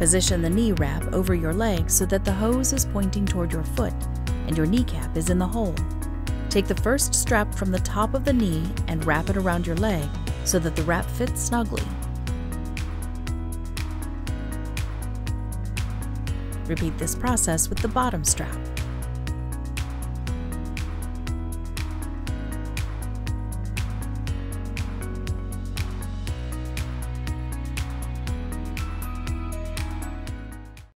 Position the knee wrap over your leg so that the hose is pointing toward your foot and your kneecap is in the hole. Take the first strap from the top of the knee and wrap it around your leg so that the wrap fits snugly. Repeat this process with the bottom strap.